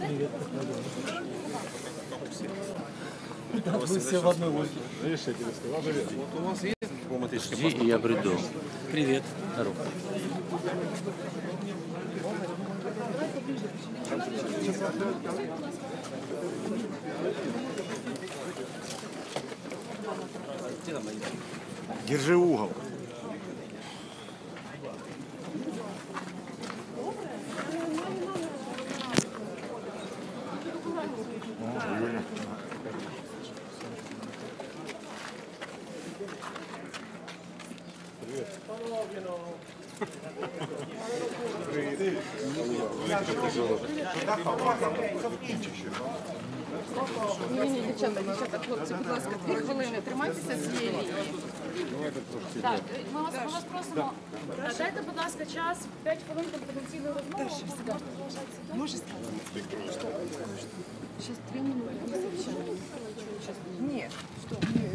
Вы все в одной лодке. Видишь, я тебе сказал, привет. Вот у вас есть дипломатический Жди, и я приду. Привет. Здорово. Держи угол. Ні, дівчата, хлопці, будь ласка, 2 хвилини, тримайтеся цієї лінії. Так, ми вас просимо, дайте, будь ласка, час, 5 хвилин конфіденційної розмови. Можешь сказать? Сейчас 3 минуты, не сообщаю. Нет, что?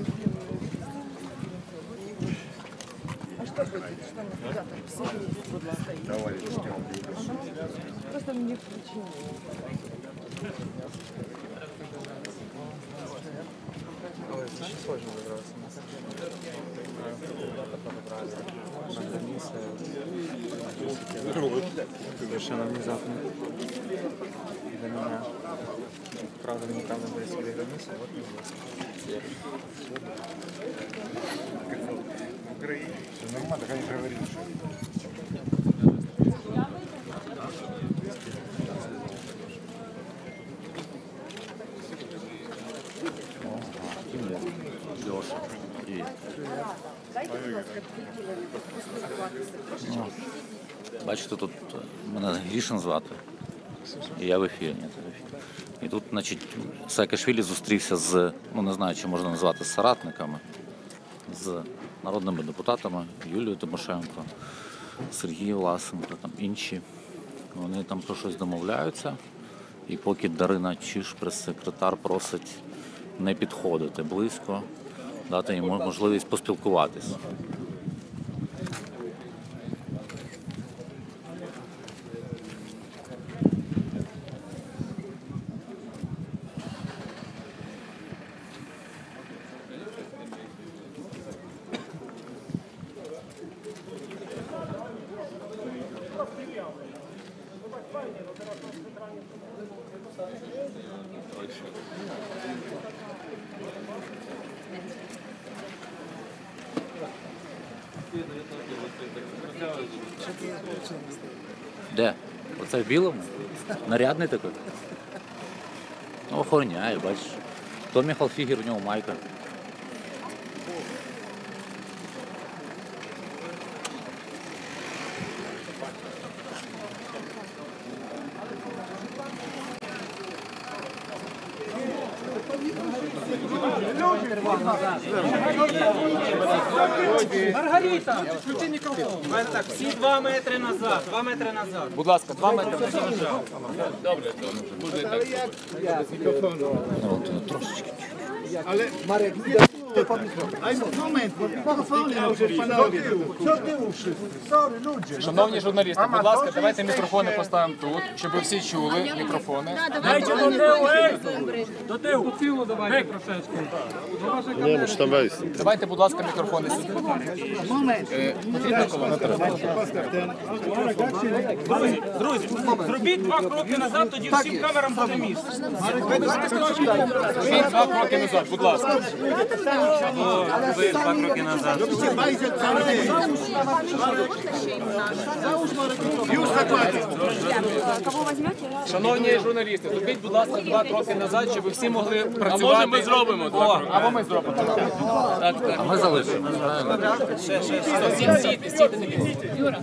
А что будет? Что мы куда-то все вместе стоим? Просто мне включили. Ой, это очень сложно добраться. Ребята подобрали на границе. Совершенно внезапно. Для меня. Правда, неправда были себе границы, вот мы здесь. В Украине. Все нормально, так они говорили, что... Леша. І... Бачите, тут мене Грішин звати. І я в ефірі. Ні, це в ефірі. І тут, значить, Саакашвілі зустрівся з, ну не знаю, чи можна назвати соратниками, з народними депутатами Юлією Тимошенко, Сергієм Власенко, там інші. Вони там про щось домовляються. І поки Дарина Чиш, прес-секретар, просить не підходити близько, дати йому можливість поспілкуватись. Де? Оце в білому? Нарядний такий? Ну, охороняє, бачиш. Томі Халфігер, у нього майка. Маргарита, включи мікрофон. Так, всі 2 метри назад, 2 метри назад. Будь ласка, 2 метри. Добре, буде так. Трошечки. Ale Marek, moment, bo mikrofony możesz panowie. Co ty uszy? Sorry, ludzie. Шановні журналісти, будь ласка, давайте мікрофони поставимо тут, щоб ви всі чули мікрофони. Дайте до тилу, до тилу. До тилу давайте трошечки. Nie, muszę tam wejść. Давайте, будь ласка, мікрофони сюди. Потрібна колона? Друзі, зробіть 2 кроки назад, тоді всім камерам буде місце. Зробіть 2 кроки назад, будь ласка. Ви 2 кроки назад. Шановні журналісти, зробіть, будь ласка, 2 кроки назад, щоб ви всі могли працювати. А може ми зробимо 2 кроки? Або ми зробимо. А ми залишимо. Стійте на місці.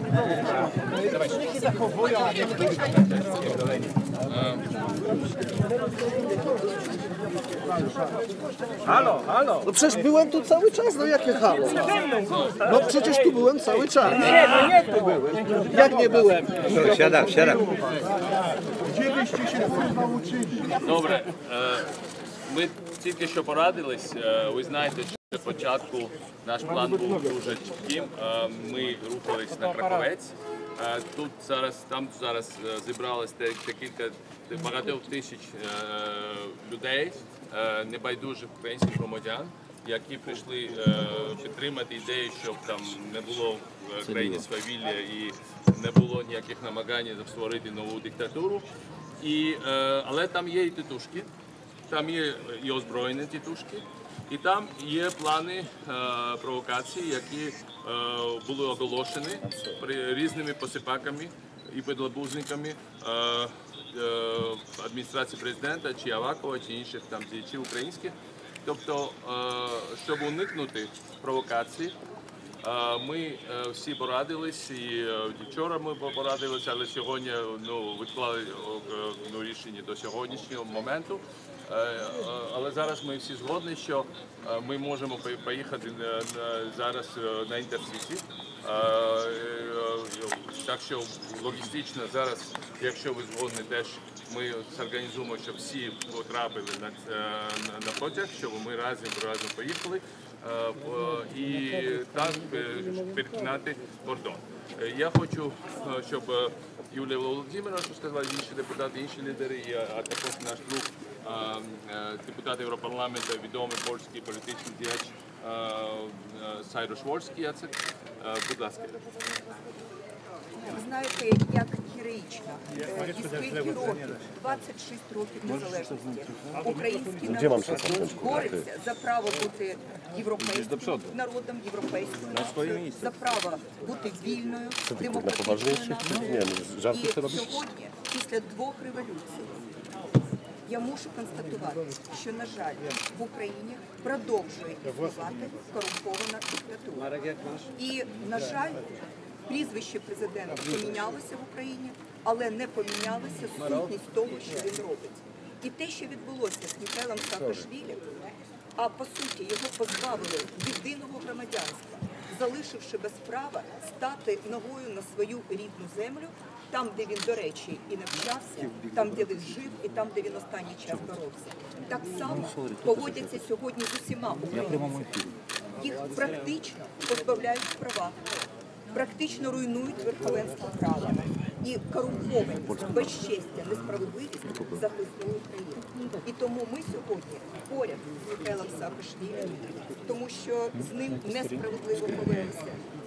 Halo, halo. No przecież byłem tu cały czas, no jakie halo? No przecież tu byłem cały czas. Nie, no nie tu byłeś. Jak nie byłem? Siadam. Gdzie byście się kurwa uczyli? Добре, ми тільки що порадились. Ви знаєте, що спочатку наш план був дуже чітким. Ми рухались на Краковець, Тут там зараз зібралось багато тисяч людей, небайдужих українських громадян, які прийшли підтримати ідею, щоб там не було в країні свавілля і не було ніяких намагань створити нову диктатуру. Але там є і тітушки, там є і озброєні тітушки, і там є плани провокацій, які були оголошені різними посипаками і підлабузниками адміністрації президента, чи Авакова, чи інших там діячів українських. Тобто, щоб уникнути провокацій, ми всі порадились, і вчора ми порадилися, але сьогодні відклали рішення до сьогоднішнього моменту. Але зараз ми всі згодні, що ми можемо поїхати зараз на інтерсіті. Так що логістично зараз, якщо ви згодні, теж ми зорганізуємо, щоб всі потрапили на потяг, щоб ми разом поїхали і так перетинати кордон. Я хочу, щоб Юлія Володимирівна, що сказала, інші депутати, інші лідери, а також наш друг, депутат Європарламенту, відомий польський політичний діяч Сайруш Вольський, Яцек. Будь ласка. Ви знаєте, як героїчно, і скільки років, 26 років незалежності, український народ бореться за право бути європейським народом, європейською нацією, за право бути вільною, демократичною нацією. І сьогодні, після 2 революцій, я мушу констатувати, що, на жаль, в Україні продовжує існувати корумпована диктатура. І, на жаль, прізвище президента помінялося в Україні, але не помінялася сутність того, що він робить. І те, що відбулося з Михайлом Саакашвілі, а по суті його позбавили єдиного громадянства, залишивши без права стати ногою на свою рідну землю, там, де він, до речі, і навчався, там, де він жив, і там, де він останній час боровся. Так само поводяться сьогодні з усіма українцями. Їх практично позбавляють права, практично руйнують верховенство права. І корумпованість, безчестя, несправедливість захиснули Україну. І тому ми сьогодні поряд з Михайлом Саакашвілі, тому що з ним несправедливо повелися.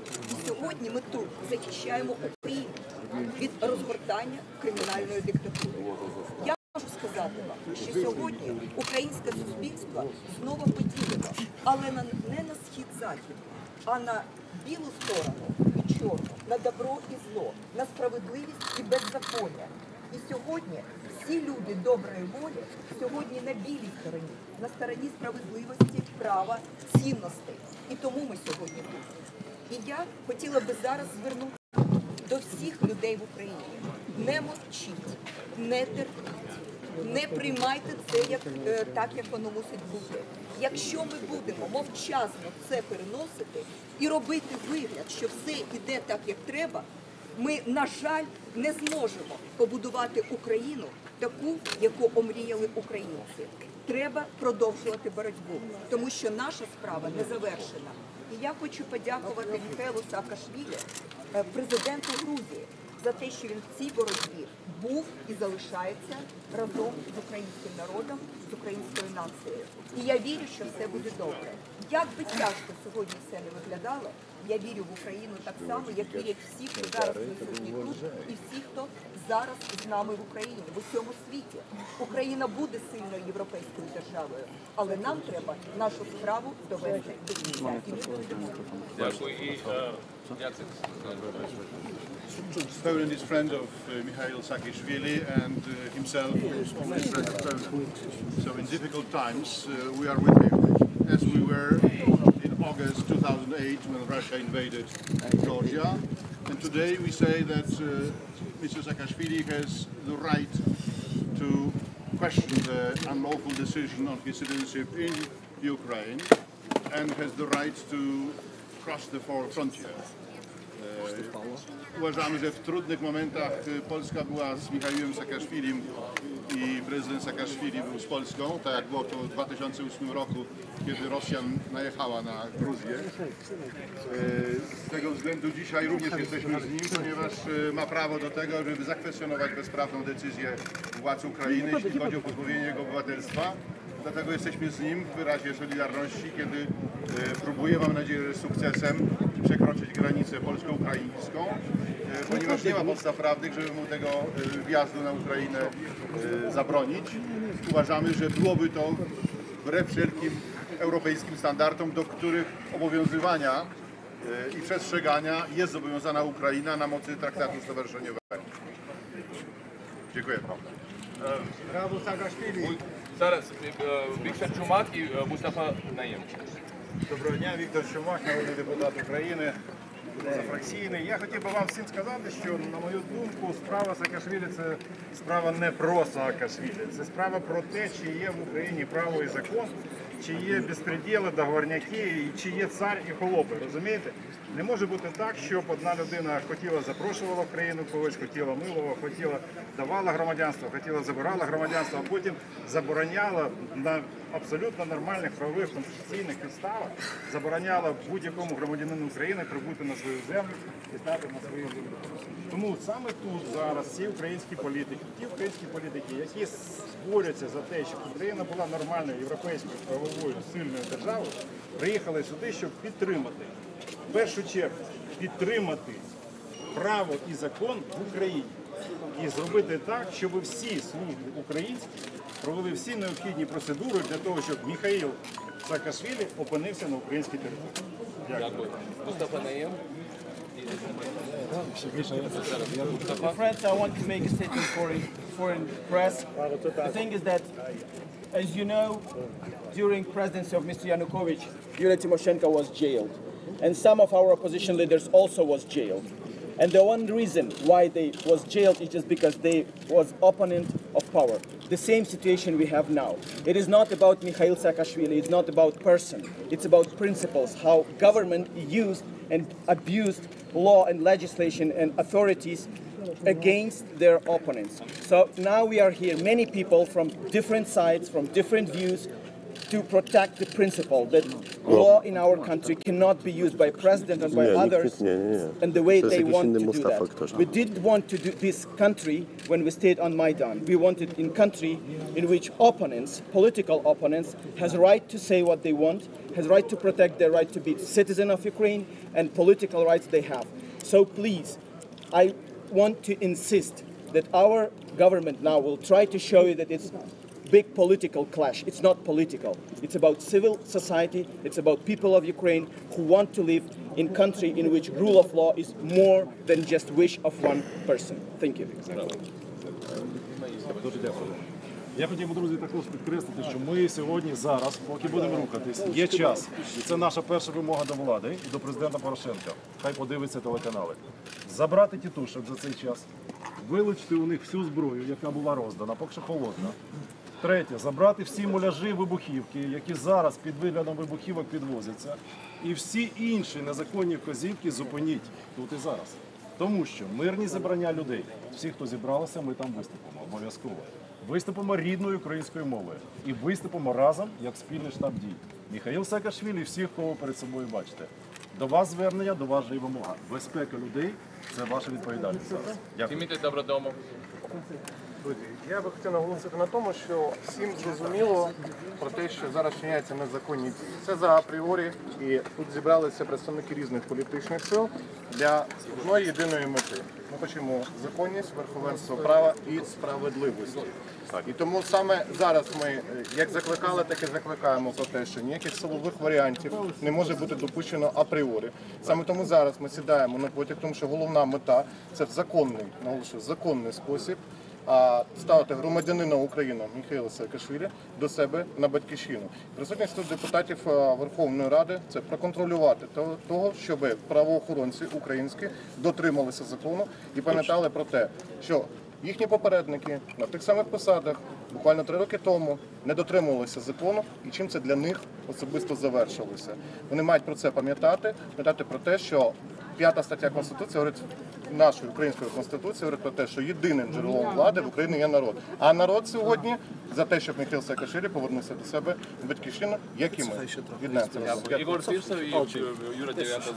І сьогодні ми тут захищаємо Україну від розгортання кримінальної диктатури. Я можу сказати вам, що сьогодні українське суспільство знову поділено, але не на схід-захід, а на білу сторону і чорну, на добро і зло, на справедливість і беззаконня. І сьогодні всі люди доброї волі сьогодні на білій стороні, на стороні справедливості, права, цінностей. І тому ми сьогодні тут. І я хотіла би зараз звернутися до всіх людей в Україні. Не мовчіть, не терпіть, не приймайте це так, як воно мусить бути. Якщо ми будемо мовчазно це переносити і робити вигляд, що все йде так, як треба, ми, на жаль, не зможемо побудувати Україну таку, яку омріяли українці. Треба продовжувати боротьбу, тому що наша справа не завершена. І я хочу подякувати Михайлу Саакашвілі, президенту Грузії, за те, що він в цій боротьбі був і залишається разом з українським народом, з українською нацією. І я вірю, що все буде добре. Як би тяжко сьогодні все не виглядало, я вірю в Україну так само, як вірять всі, хто зараз присутні тут, і всі, хто зараз з нами в Україні, в усьому світі. Україна буде сильною європейською державою, але нам треба нашу справу довести до кінця. І ми доведемо. Дякую. І Яцек. Poland is friend of Mikhail Saakashvili and himself is president of Poland. So in difficult times, we are with him, as we were in August 2008 when Russia invaded Georgia. And today we say that Mr. Saakashvili has the right to question the unlawful decision on his citizenship in Ukraine and has the right to cross the frontier. Uważamy, że w trudnych momentach Polska była z Michałem Saakaszwilim i prezydent Saakaszwili był z Polską, tak jak było to w 2008 roku, kiedy Rosja najechała na Gruzję. Z tego względu dzisiaj również jesteśmy z nim, ponieważ ma prawo do tego, żeby zakwestionować bezprawną decyzję władz Ukrainy, jeśli chodzi o pozbawienie jego obywatelstwa. Dlatego jesteśmy z nim w wyrazie solidarności, kiedy próbuje, mam nadzieję, że z sukcesem, przekroczyć granicę polsko-ukraińską, ponieważ nie ma podstaw prawnych, żeby mu tego wjazdu na Ukrainę zabronić. Uważamy, że byłoby to wbrew wszelkim europejskim standardom, do których obowiązywania i przestrzegania jest zobowiązana Ukraina na mocy traktatu stowarzyszeniowego. Dziękuję. Brawo Saakaszwili. Зараз Віктор Чумак і Мустафа Наєм. Доброго дня, Віктор Чумак, народний депутат України, позафракційний. Я хотів би вам всім сказати, що, на мою думку, справа Саакашвілі – це справа не про Саакашвілі. Це справа про те, чи є в Україні право і закон, чи є безпреділи, договорняки, чи є цар і холопи, розумієте? Не може бути так, щоб одна людина хотіла запрошувала в країну когось, хотіла милувала, хотіла давала громадянство, хотіла забирала громадянство, а потім забороняла на абсолютно нормальних правових конституційних підставах, забороняла будь-якому громадянину України прибути на свою землю і стати на свою землю. Тому саме тут зараз ті українські політики, які борються за те, щоб Україна була нормальною європейською правовою сильною державою, приїхали сюди, щоб підтримати. В першу чергу підтримати право і закон в Україні і зробити так, щоб всі служби українські провели всі необхідні процедури для того, щоб Міхаїл Саакашвілі опинився на українській території. Дякую. Мустафа Наєм. Friends, I want to make a statement for foreign press. The thing is that, as you know, during presidency of Mr. Yanukovych, Yulia Tymoshenko was jailed. And some of our opposition leaders also was jailed. And the one reason why they was jailed is just because they was opponent of power. The same situation we have now. It is not about Mikhail Saakashvili, it's not about person. It's about principles, how government used and abused law and legislation and authorities against their opponents. So now we are here, many people from different sides, from different views, to protect the principle that law in our country cannot be used by president and by others and the way they want to do that. We didn't want to do this country when we stayed on Maidan. We wanted a country in which opponents, political opponents, has right to say what they want, has right to protect their right to be citizen of Ukraine and political rights they have. So please, I want to insist that our government now will try to show you that it's big political clash. It's not political. It's about civil society. It's about people of Ukraine who want to live in a country in which rule of law is more than just wish of one person. Thank you. Дуже дякую. Я хотів би, друзі, також підкреслити, що ми сьогодні, зараз, поки будемо рухатись, є час. І це наша перша вимога до влади і до президента Порошенка. Хай подивиться телеканали. Забрати тітушок за цей час, вилучити у них всю зброю, яка була роздана, поки що холодна. Третє, забрати всі муляжі вибухівки, які зараз під виглядом вибухівок підвозяться. І всі інші незаконні вказівки зупиніть тут і зараз. Тому що мирні зібрання людей, всі, хто зібралися, ми там виступимо обов'язково. Виступимо рідною українською мовою і виступимо разом як спільний штаб дій. Міхаїл Саакашвілі і всіх, кого ви перед собою бачите. До вас звернення, до вас же і вимога. Безпека людей – це ваша відповідальність зараз. Дякую. Тіміте Добродому. Я би хотів наголосити на тому, що всім зрозуміло про те, що зараз вчиняються незаконні дії. Це за апріорі, і тут зібралися представники різних політичних сил для одної єдиної мети. Ми хочемо законність, верховенство права і справедливості. І тому саме зараз ми як закликали, так і закликаємо про те, що ніяких силових варіантів не може бути допущено апріорі. Саме тому зараз ми сідаємо на потяг, тому що головна мета – це в законний, наголошую, законний спосіб ставити громадянина України Міхаїла Саакашвілі до себе на батьківщину. Присутність тут депутатів Верховної Ради – це проконтролювати того, щоб правоохоронці українські дотрималися закону і пам'ятали про те, що їхні попередники на тих самих посадах буквально 3 роки тому не дотримувалися закону і чим це для них особисто завершилося. Вони мають про це пам'ятати про те, що 5 стаття Конституції говорить, нашої української Конституції говорить про те, що єдиним джерелом влади в Україні є народ. А народ сьогодні за те, щоб Михайло Саакашвілі повернувся до себе в батьківщину, як і ми. Єднаємося разом. Ігор Фірсов і Юра Дев'ятов.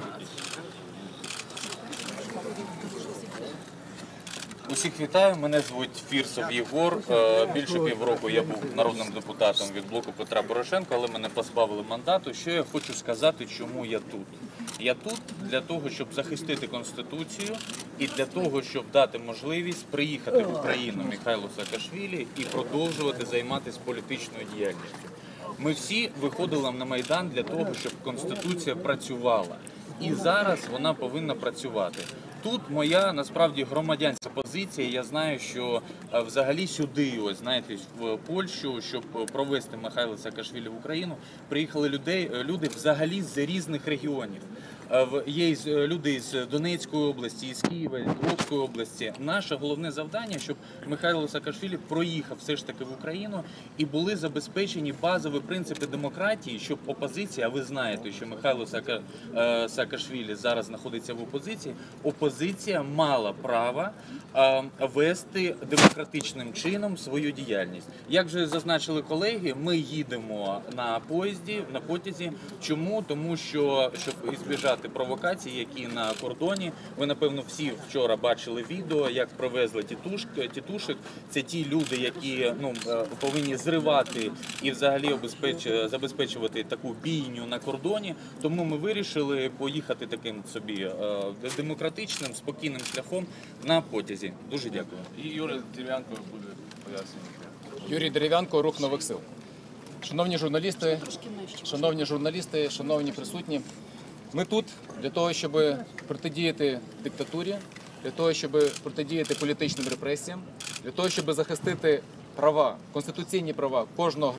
Усіх вітаю, мене звуть Фірсов Єгор. Більше півроку я був народним депутатом від блоку Петра Порошенка, але мене позбавили мандату. Що я хочу сказати, чому я тут? Я тут для того, щоб захистити Конституцію і для того, щоб дати можливість приїхати в Україну Михайлу Саакашвілі і продовжувати займатися політичною діяльністю. Ми всі виходили на Майдан для того, щоб Конституція працювала. І зараз вона повинна працювати. Тут моя, насправді, громадянська позиція. Я знаю, що взагалі сюди, ось, знаєте, в Польщу, щоб провести Михайла Саакашвілі в Україну, приїхали люди взагалі з різних регіонів. Є люди з Донецької області, з Києва, з Львовської області. Наше головне завдання, щоб Михайло Саакашвілі проїхав все ж таки в Україну і були забезпечені базові принципи демократії, щоб опозиція, а ви знаєте, що Михайло Саакашвілі зараз знаходиться в опозиції, опозиція мала право вести демократичним чином свою діяльність. Як вже зазначили колеги, ми їдемо на потязі. Чому? Тому що, щоб ізбіжати провокацій, які на кордоні. Ви, напевно, всі вчора бачили відео, як привезли тітушек. Це ті люди, які повинні зривати і взагалі забезпечувати таку бійню на кордоні. Тому ми вирішили поїхати таким собі демократичним, спокійним шляхом на потязі. Дуже дякую. І Юрій Дерев'янко буде пояснювати. Юрій Дерев'янко, Рух Нових Сил. Шановні журналісти, шановні присутні, ми тут для того, щоб протидіяти диктатурі, для того, щоб протидіяти політичним репресіям, для того, щоб захистити права, конституційні права кожного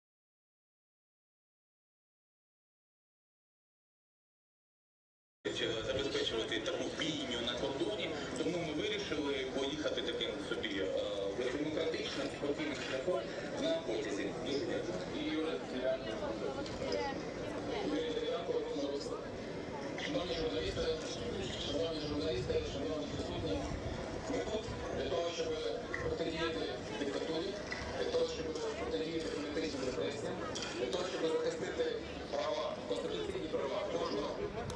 забезпечувати таку бійню на кордоні, тому ми вирішили поїхати таким собі демократичним, спокійним шляхом на потязі. Дуже дякую. І Юра Дерев'янко. Шановні журналісти, шановні присутні, ми тут для того, щоб протидіяти диктатурі, для того, щоб протидіяти політичним репресіям, для того, щоб захистити права, конституційні права кожного.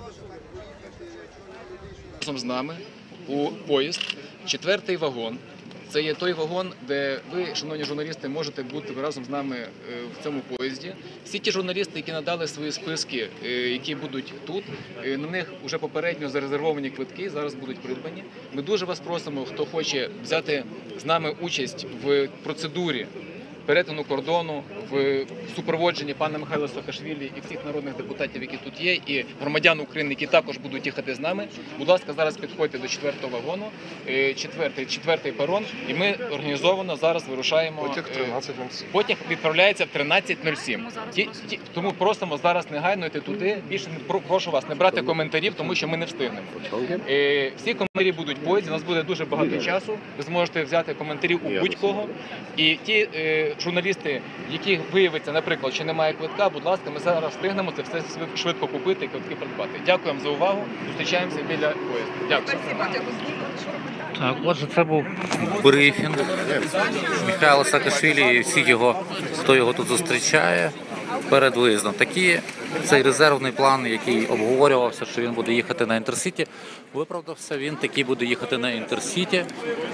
Разом з нами у поїзд, 4-й вагон. Це є той вагон, де ви, шановні журналісти, можете бути разом з нами в цьому поїзді. Всі ті журналісти, які надали свої списки, які будуть тут, на них вже попередньо зарезервовані квитки, зараз будуть придбані. Ми дуже вас просимо, хто хоче взяти з нами участь в процедурі перетину кордону, в супроводженні пана Михайла Саакашвілі і всіх народних депутатів, які тут є, і громадян України, які також будуть їхати з нами. Будь ласка, зараз підходьте до 4-го вагону, 4-й перон, і ми організовано зараз вирушаємо. Потяг відправляється в 13:07. Тому просимо зараз негайно йти туди. Більше прошу вас не брати коментарів, тому що ми не встигнемо. Всі коментарі будуть в поїзді, у нас буде дуже багато часу. Ви зможете взяти коментарів у будь-кого. І ті журналісти, які виявиться, наприклад, що немає квитка, будь ласка, ми зараз встигнемо це все швидко купити і квитки придбати. Дякуємо за увагу. Зустрічаємося біля поїзду. Дякую. Так, отже, це був брифінг Михайла Саакашвілі і всіх його, хто його тут зустрічає перед виїздом. Цей резервний план, який обговорювався, що він буде їхати на Інтерсіті, виправдався, він таки буде їхати на Інтерсіті.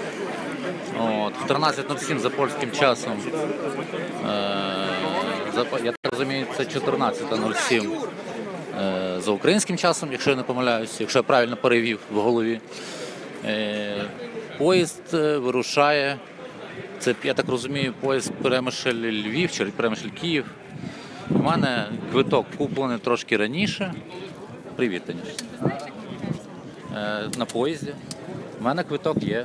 В 13:07 за польським часом, я так розумію, це 14:07 за українським часом, якщо я не помиляюсь, якщо я правильно перевів в голові. Поїзд вирушає, це, я так розумію, поїзд Перемишль-Львів чи Перемишль-Київ. У мене квиток куплений трошки раніше. Привіт, Таніш. На поїзді. У мене квиток є.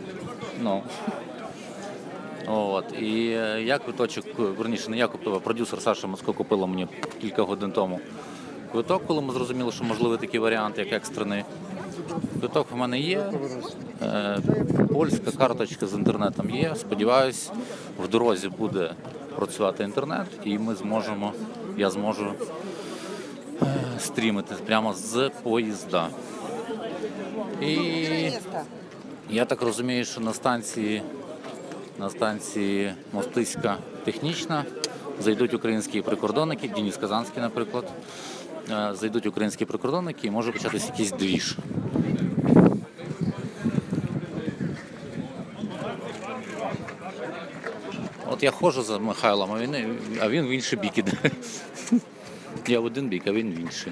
І я квиточок, верніше не я купив, а продюсер Саша Моцко купила мені кілька годин тому квиток, коли ми зрозуміли, що можливий такий варіант, як екстрений. Квиток в мене є, польська карточка з інтернетом є. Сподіваюсь, в дорозі буде працювати інтернет і я зможу стрімити прямо з поїзда. І я так розумію, що на станції Мостиська технічна зайдуть українські прикордонники, Денис Казанський, наприклад, зайдуть українські прикордонники і може початися якийсь двіж. От я ходжу за Михайлом, а він в інший бік іде. Я в один бік, а він в інший.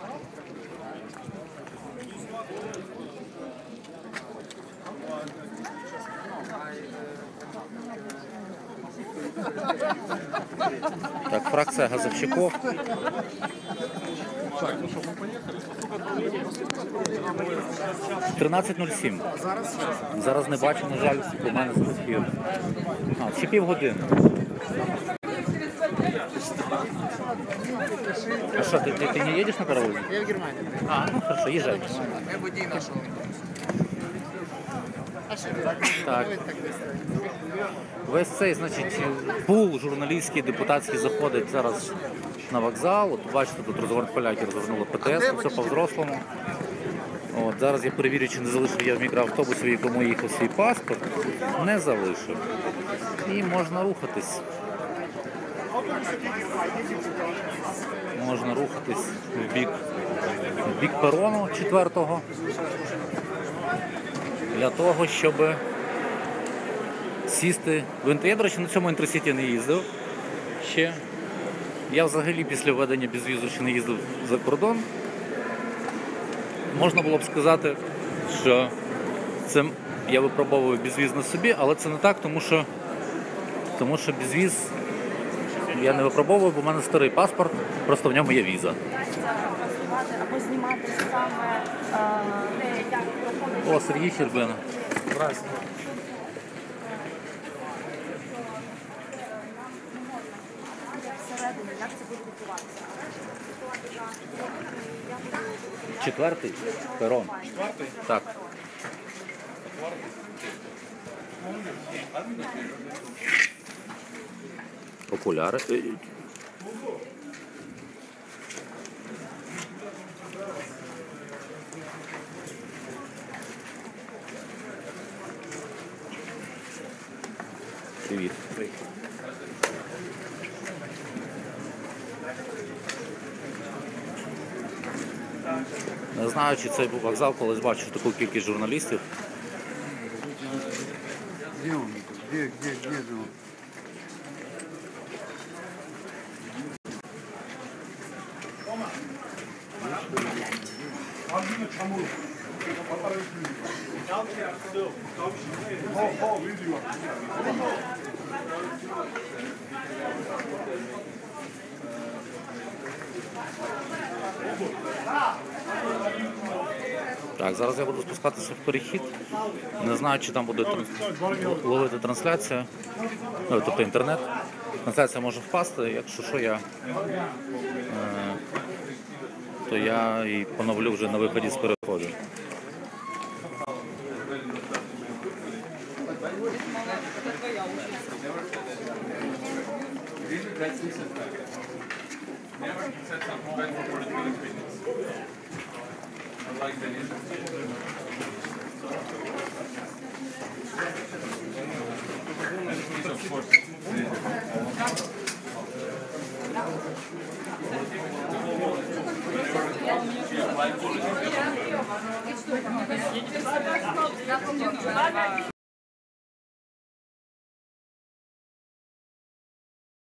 Так, фракція газовщиков. – 13:07. Зараз не бачу, на жаль, у мене з ефір. Ще півгодини. А що, ти не їдеш на паровозі? Я в Германии. Ну хорошо, їжджай. Я водій нашого. Так. Весь цей, значить, пул журналістський, депутатський заходить зараз на вокзал. От бачите, тут розгорнуть поляки, розгорнули ПТС, все по-взрослому. От, зараз я перевірю, чи не залишив я в мікроавтобусі, в якому їхав свій паспорт. Не залишив. І можна рухатись. Можна рухатись в бік перону 4-го. Для того, щоб сісти в інтерсіті. Я, до речі, на цьому інтерсіті не їздив ще. Я взагалі після введення безвізу ще не їздив за кордон. Можна було б сказати, що це я випробовую безвіз на собі, але це не так, тому що безвіз я не випробовую, бо в мене старий паспорт, просто в ньому є віза. Або знімати саме те, як проходить. О, Сергій Щербина. Здравствуйте. Всередині, як це буде відбуватися? Четвертий перон. Четвертий? Так. Окуляри. Привіт. Не знаю, чи цей був вокзал, колись бачив таку кількість журналістів. Где он? Где же он? Так, зараз я буду спускатися в перехід. Не знаю, чи там буде ловити трансляція, тобто інтернет. Трансляція може впасти, якщо що, то я і поновлю вже на виході з переходу.